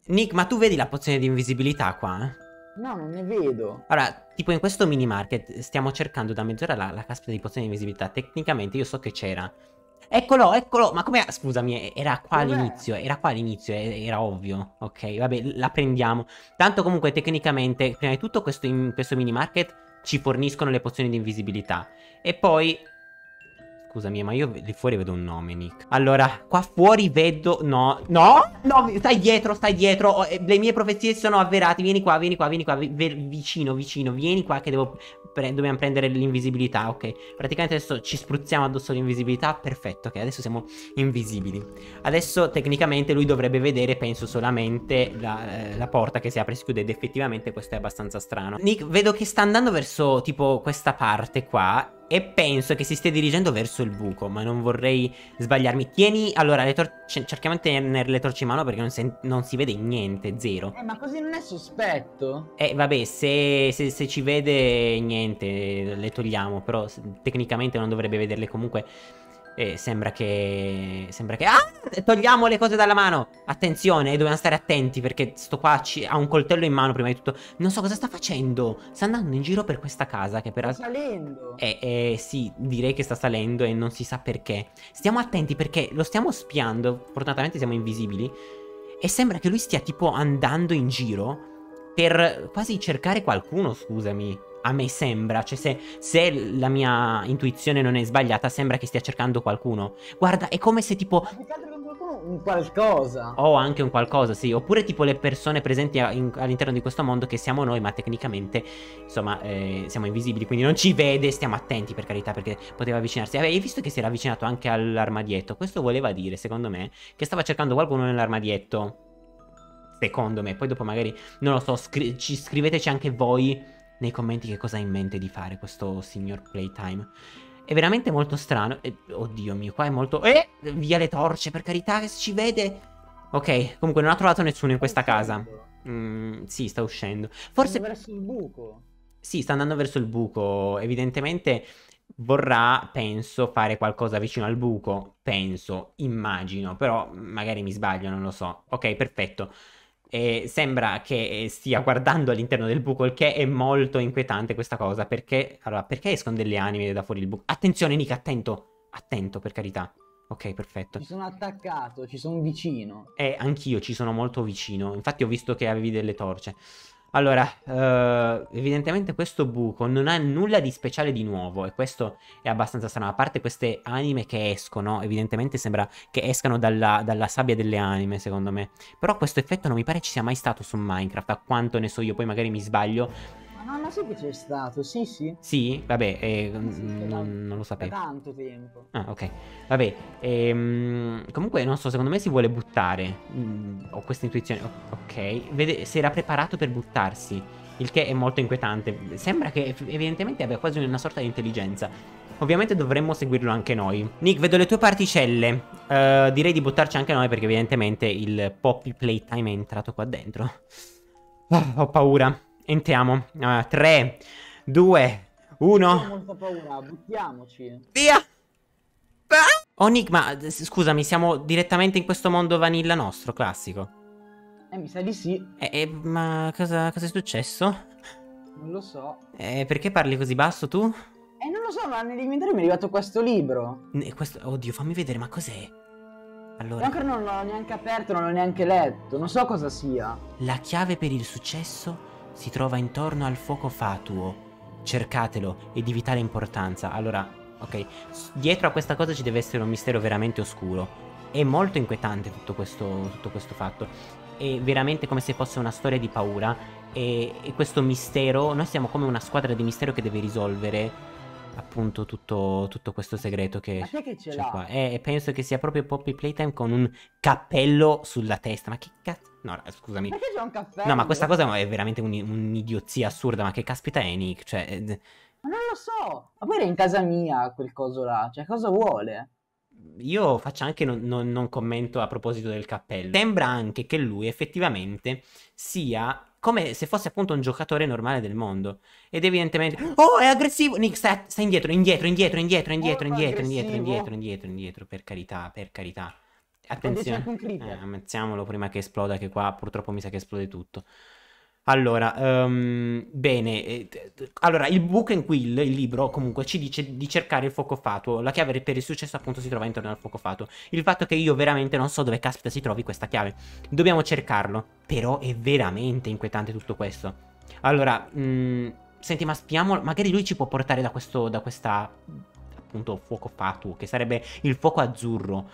Nick, ma tu vedi la pozione di invisibilità qua? No, non ne vedo. Allora, tipo in questo mini market stiamo cercando da mezz'ora la caspita di pozione di invisibilità. Tecnicamente io so che c'era. Eccolo, eccolo, ma come... Scusami, Dov'è? era qua all'inizio, era ovvio. Ok, vabbè, la prendiamo. Tanto comunque tecnicamente, prima di tutto questo mini market ci forniscono le pozioni di invisibilità. E poi... Scusami, ma io lì fuori vedo un nome, Nick. Allora, qua fuori vedo... No, no, no, stai dietro, stai dietro. Le mie profezie si sono avverate. Vieni qua, vieni qua, vieni qua. Vicino, vicino. Vieni qua che dobbiamo prendere l'invisibilità, ok. Praticamente adesso ci spruzziamo addosso l'invisibilità. Perfetto, ok, adesso siamo invisibili. Adesso tecnicamente lui dovrebbe vedere, penso, solamente la porta che si apre e si chiude. Ed effettivamente questo è abbastanza strano. Nick, vedo che sta andando verso tipo questa parte qua. E penso che si stia dirigendo verso il buco, ma non vorrei sbagliarmi. Tieni, allora, cerchiamo di tenere le torce in mano perché non si vede niente, zero. Ma così non è sospetto? Vabbè, se ci vede niente, le togliamo, però tecnicamente non dovrebbe vederle comunque. Sembra che... Ah! Togliamo le cose dalla mano! Attenzione, dobbiamo stare attenti perché sto qua ha un coltello in mano prima di tutto. Non so cosa sta facendo. Sta andando in giro per questa casa che per... Sta salendo. Sì, direi che sta salendo e non si sa perché. Stiamo attenti perché lo stiamo spiando. Fortunatamente siamo invisibili. E sembra che lui stia tipo andando in giro per quasi cercare qualcuno, scusami. A me sembra, cioè se la mia intuizione non è sbagliata, sembra che stia cercando qualcuno. Guarda, è come se tipo... Ma più che altro che qualcuno, un qualcosa. O anche un qualcosa, sì. Oppure tipo le persone presenti all'interno di questo mondo che siamo noi, ma tecnicamente, insomma, siamo invisibili, quindi non ci vede. Stiamo attenti, per carità, perché poteva avvicinarsi. Hai visto che si era avvicinato anche all'armadietto? Questo voleva dire, secondo me, che stava cercando qualcuno nell'armadietto. Secondo me. Poi dopo magari, non lo so, scriveteci anche voi nei commenti che cosa ha in mente di fare questo signor Playtime. È veramente molto strano. Oddio mio, qua è molto... Via le torce, per carità, che ci vede. Ok, comunque non ha trovato nessuno in questa casa. Sì, sta uscendo. Forse Forse... verso il buco. Sì, sta andando verso il buco. Evidentemente vorrà, penso, fare qualcosa vicino al buco. Penso, immagino. Però magari mi sbaglio, non lo so. Ok, perfetto. Sembra che stia guardando all'interno del buco, il che è molto inquietante questa cosa. Perché, allora, perché escono delle anime da fuori il buco? Attenzione, Nick, attento. Attento, per carità. Ok, perfetto. Ci sono attaccato, ci sono vicino. Anch'io ci sono molto vicino. Infatti ho visto che avevi delle torce. Allora, evidentemente questo buco non ha nulla di speciale di nuovo. E questo è abbastanza strano. A parte queste anime che escono, evidentemente sembra che escano dalla sabbia delle anime, secondo me. Però questo effetto non mi pare ci sia mai stato su Minecraft. A quanto ne so io, poi magari mi sbaglio. Ma sì che c'è stato, sì sì. Sì? Vabbè, Sì, non lo da sapevo. tanto tempo. Ah, ok. Vabbè, comunque non so, secondo me si vuole buttare. Ho questa intuizione. Ok, vede se era preparato per buttarsi, il che è molto inquietante. Sembra che evidentemente abbia quasi una sorta di intelligenza. Ovviamente dovremmo seguirlo anche noi. Nick, vedo le tue particelle. Direi di buttarci anche noi perché evidentemente il Poppy Playtime è entrato qua dentro. Ho paura. Entriamo. 3, 2, Ho 1. molta paura, buttiamoci. Via! Oh Nick, ma scusami, siamo direttamente in questo mondo vanilla nostro, classico. Mi sa di sì. Ma cosa è successo? Non lo so. Perché parli così basso tu? Non lo so, ma nell'inventario mi è arrivato questo libro. Oddio, fammi vedere, ma cos'è? Allora, Ancora non l'ho neanche aperto, non l'ho neanche letto. Non so cosa sia. la chiave per il successo si trova intorno al fuoco fatuo. Cercatelo, è di vitale importanza. Allora, ok, dietro a questa cosa ci deve essere un mistero veramente oscuro. È molto inquietante tutto questo fatto. È veramente come se fosse una storia di paura. E questo mistero, noi siamo come una squadra di mistero che deve risolvere appunto tutto questo segreto che Ma che ce c'è l'ha? qua. E penso che sia proprio Poppy Playtime con un cappello sulla testa. Ma che cazzo? No, scusami. Perché c'è un caffè? No, ma questa cosa è veramente un'idiozia assurda. Ma che caspita è, Nick? Cioè, Ma non lo so. Ma poi era in casa mia quel coso là. Cioè, cosa vuole? io faccio anche non commento a proposito del cappello. Sembra anche che lui effettivamente sia come se fosse appunto un giocatore normale del mondo. Ed evidentemente... Oh, è aggressivo! Nick, sta indietro, indietro, indietro, indietro, indietro, Molto indietro, indietro, aggressivo. indietro, indietro, indietro, per carità, per carità. Attenzione, anche un creeper. ammazziamolo prima che esploda, che qua purtroppo mi sa che esplode tutto. Allora, bene, allora il Book and Quill, il libro, comunque ci dice di cercare il fuoco fatuo. La chiave per il successo appunto si trova intorno al fuoco fatuo. Il fatto è che io veramente non so dove caspita si trovi questa chiave. Dobbiamo cercarlo. Però è veramente inquietante tutto questo. Allora, senti, ma spiamo, magari lui ci può portare da questa appunto fuoco fatuo, che sarebbe il fuoco azzurro.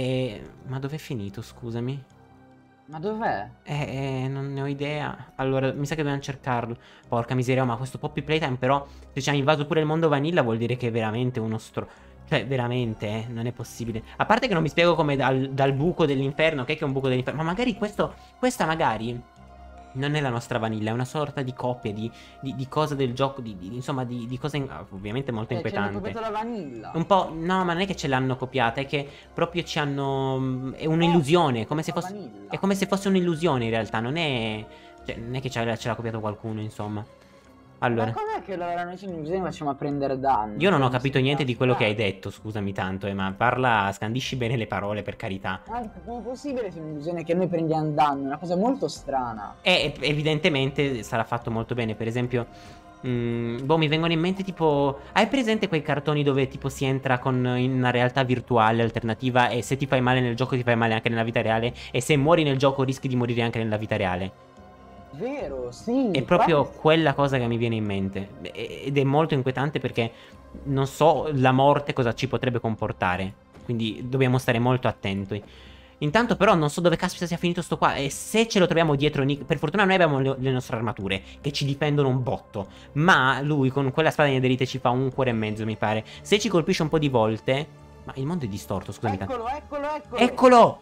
Ma dov'è finito, scusami? Ma dov'è? Non ne ho idea. Allora, mi sa che dobbiamo cercarlo. Porca miseria, ma questo Poppy Playtime però, se ci ha invaso pure il mondo vanilla, vuol dire che è veramente uno Cioè, veramente, non è possibile. A parte che non mi spiego come dal buco dell'inferno, che è un buco dell'inferno, ma magari questa magari non è la nostra vanilla, è una sorta di copia di cosa del gioco, insomma, di cose ovviamente molto Ci hanno inquietanti. copiato la vanilla. Un po', no, ma non è che ce l'hanno copiata, è che proprio ci hanno. È un'illusione, come se La fosse. vanilla. È come se fosse un'illusione in realtà, non è. Cioè, non è che ce l'ha copiato qualcuno, insomma. Ma Allora. cos'è che allora noi non bisogna facciamo a prendere danni? Io non Cioè, ho mi capito sembra niente di quello che hai strano. detto, scusami tanto, ma parla, scandisci bene le parole, per carità. Ma come è possibile se un'illusione che noi prendiamo danno? È una cosa molto strana. E evidentemente sarà fatto molto bene, per esempio. Boh, mi vengono in mente tipo. Hai presente quei cartoni dove tipo si entra in una realtà virtuale alternativa e se ti fai male nel gioco ti fai male anche nella vita reale e se muori nel gioco rischi di morire anche nella vita reale? Vero, sì. È proprio quella cosa che mi viene in mente. Ed è molto inquietante perché non so la morte cosa ci potrebbe comportare. Quindi dobbiamo stare molto attenti. Intanto però non so dove caspita sia finito sto qua. E se ce lo troviamo dietro Nick. Per fortuna noi abbiamo le nostre armature che ci difendono un botto. Ma lui con quella spada inerite ci fa un cuore e mezzo, mi pare. Se ci colpisce un po' di volte. Ma il mondo è distorto, scusami tanto. Eccolo. Eccolo!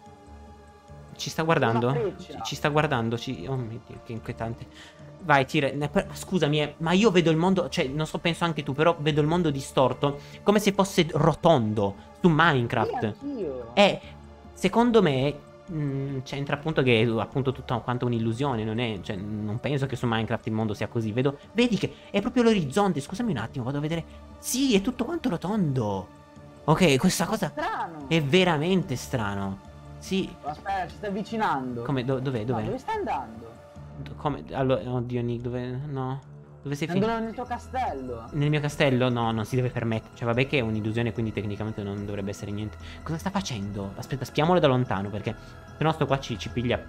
Ci sta guardando? Una freccia. Ci sta guardando. Oh mio Dio, che inquietante. Vai, tira. Scusami, ma io vedo il mondo. Cioè, non so, penso anche tu, però vedo il mondo distorto. Come se fosse rotondo. Su Minecraft. Sì, anch'io. Secondo me. C'entra appunto che è appunto tutta quanto un'illusione. Non è. Cioè, non penso che su Minecraft il mondo sia così. Vedi che è proprio l'orizzonte. Scusami un attimo, vado a vedere. Sì, è tutto quanto rotondo. Ok, questa cosa Strano. è veramente strano. Sì. Aspetta, ci sta avvicinando. Come? Dov'è? No, dove sta andando? Come? Allora, oddio, Nick, dove? No. Dove sei finito? Andando nel tuo castello. Nel mio castello? No, non si deve permettere. Cioè, vabbè che è un'illusione, quindi tecnicamente non dovrebbe essere niente. Cosa sta facendo? Aspetta, spiamolo da lontano, perché se no sto qua ci piglia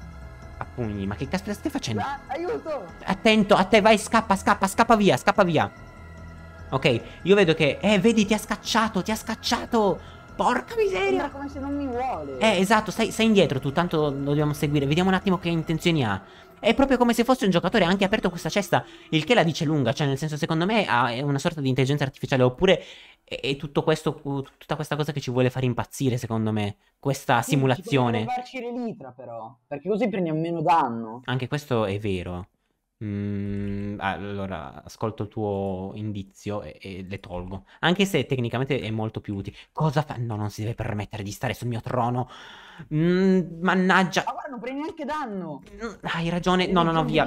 a pugni. Ma che caspita stai facendo? Ah, aiuto! Attento, a te, vai, scappa via. Ok, io vedo che. Vedi, ti ha scacciato. Porca miseria. Sembra come se non mi vuole. Esatto, stai indietro tu, tanto lo dobbiamo seguire. Vediamo un attimo che intenzioni ha. È proprio come se fosse un giocatore, ha anche aperto questa cesta, il che la dice lunga, cioè nel senso secondo me è una sorta di intelligenza artificiale, oppure è tutto questo, tutta questa cosa che ci vuole far impazzire secondo me, questa Sì, simulazione. ci potrebbe farci l'elitra però, perché così prendiamo meno danno. Anche questo è vero. Allora, ascolto il tuo indizio e le tolgo. Anche se tecnicamente è molto più utile. Cosa fa? No, non si deve permettere di stare sul mio trono. Mannaggia. Ma guarda, non prendi neanche danno. Hai ragione. No, via.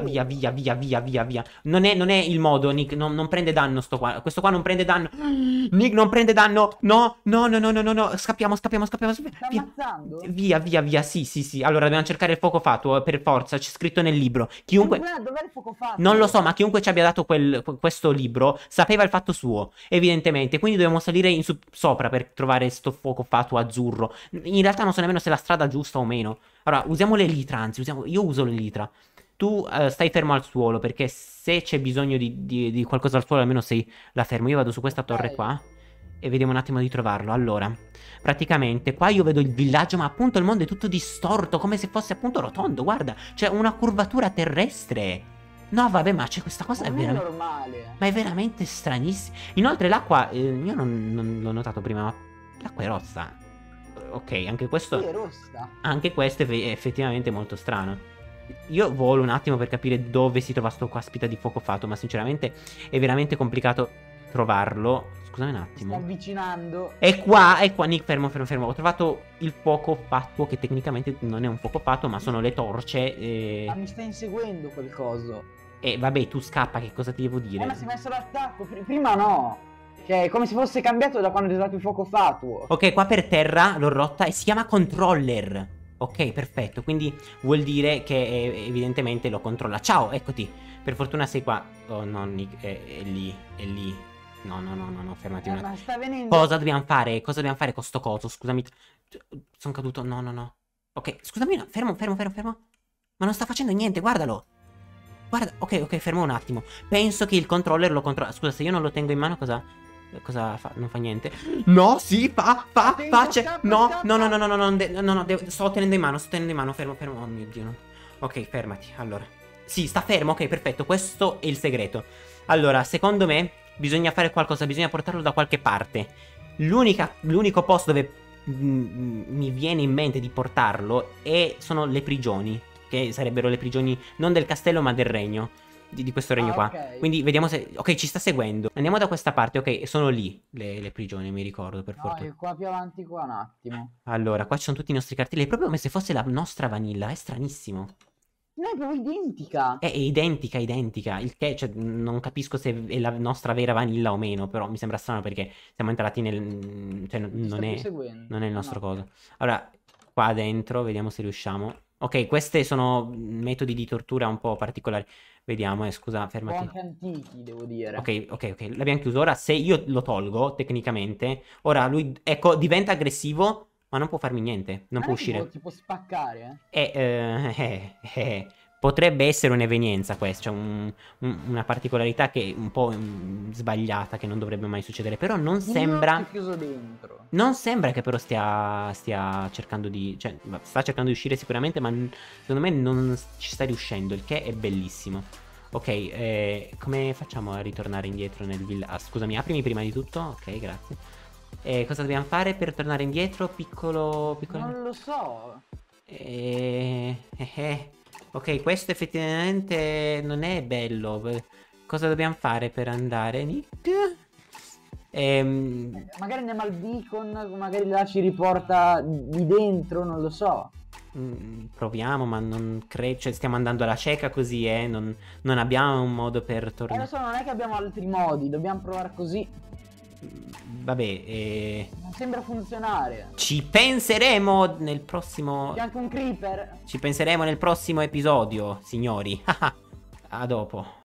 Non è il modo, Nick. Non prende danno sto qua. Questo qua non prende danno. Nick non prende danno. No. Scappiamo. Sta Via. ammazzando? Via. Sì. Allora dobbiamo cercare il fuoco fatuo. Per forza. C'è scritto nel libro. Chiunque. Dov'è il fuoco fatto? Non lo so, ma chiunque ci abbia dato questo libro sapeva il fatto suo, evidentemente. Quindi dobbiamo salire sopra per trovare sto fuoco fatuo azzurro. In realtà non so nemmeno se è la strada giusta o meno. Allora, usiamo l'elitra, anzi, io uso l'elitra. Tu stai fermo al suolo, perché se c'è bisogno di qualcosa al suolo, almeno sei là fermo. Io vado su questa torre qua e vediamo un attimo di trovarlo. Allora, praticamente qua io vedo il villaggio, ma appunto il mondo è tutto distorto, come se fosse appunto rotondo. Guarda, c'è una curvatura terrestre. No, vabbè, ma c'è questa cosa Non è è veramente. normale. Ma è veramente stranissimo. Inoltre l'acqua, io non l'ho notato prima, ma l'acqua è rossa. Ok, anche questo. Sì, è rossa. Anche questo è effettivamente molto strano. Io volo un attimo per capire dove si trova sto caspita di fuoco fatto, ma sinceramente è veramente complicato trovarlo. Scusami un Sta attimo. avvicinando. È qua, Nick, fermo. Ho trovato il fuoco fatto, che tecnicamente non è un fuoco fatto, ma sono le torce. Ma mi sta inseguendo quel coso. E vabbè, tu scappa, che cosa ti devo dire? Ma si è messo l'attacco. Prima no. Cioè, è come se fosse cambiato da quando è stato il fuoco fatuo. Ok, qua per terra l'ho rotta e si chiama controller. Ok, perfetto. Quindi vuol dire che evidentemente lo controlla. Ciao, eccoti. Per fortuna sei qua. Oh no, Nick, è lì, è lì. No, no, no, no, no, fermati un attimo. Ma sta venendo... Cosa dobbiamo fare? Cosa dobbiamo fare con sto coso? Scusami. Sono caduto. No, no, no. Ok, scusami, no. Fermo, fermo, fermo, fermo. Ma non sta facendo niente, guardalo. Guarda, ok, ok, fermo un attimo. Penso che il controller lo controlla. Scusa, se io non lo tengo in mano, cosa fa? Non fa niente. No, sì, Attento, c'è. scappa, No, scappa. no, no, no, no, no, no, no, no, sto tenendo in mano, fermo, fermo. Oh mio Dio. No. Ok, fermati, allora. Sì, sta fermo, ok, perfetto. Questo è il segreto. Allora, secondo me, bisogna fare qualcosa, bisogna portarlo da qualche parte. L'unico posto dove mi viene in mente di portarlo sono le prigioni. Che sarebbero le prigioni non del castello ma del regno. Di questo regno qua. Ok. Quindi vediamo se... Ok, ci sta seguendo. Andiamo da questa parte, ok, sono lì le prigioni, mi ricordo, per No, fortuna. è qua più avanti qua un attimo. Allora, qua ci sono tutti i nostri cartelli. È proprio come se fosse la nostra vanilla, è stranissimo. No, è proprio identica. È identica, identica. Il che, cioè, non capisco se è la nostra vera vanilla o meno. Però mi sembra strano perché siamo entrati nel. Cioè, Non ti sto più seguendo. non è il nostro No. coso. Allora, qua dentro, vediamo se riusciamo. Ok, questi sono metodi di tortura un po' particolari. Vediamo, scusa, Un po' fermati. anche antichi, devo dire. Ok, ok, ok. L'abbiamo chiuso. Ora, se io lo tolgo, tecnicamente, ora lui, ecco, diventa aggressivo, ma non può farmi niente. Non può uscire. Ti può spaccare, Potrebbe essere un'evenienza questa, cioè una particolarità che è un po' sbagliata, che non dovrebbe mai succedere. Però non Io sembra. ti ho chiuso dentro. Non sembra che però stia cercando di. Cioè, sta cercando di uscire sicuramente, ma secondo me non ci sta riuscendo, il che è bellissimo. Ok, come facciamo a ritornare indietro nel villaggio? Ah, scusami, aprimi prima di tutto. Ok, grazie. Cosa dobbiamo fare per tornare indietro? Piccolo. Non lo so. Ok, questo effettivamente non è bello. Cosa dobbiamo fare per andare, Nick? Magari andiamo al beacon, magari là ci riporta di dentro, non lo so. Proviamo, ma non credo. Cioè, stiamo andando alla cieca così, non abbiamo un modo per Lo tornare. so, non è che abbiamo altri modi, dobbiamo provare così. Vabbè, Non sembra funzionare. ci penseremo nel prossimo. C'è anche un creeper. Ci penseremo nel prossimo episodio, signori. A dopo.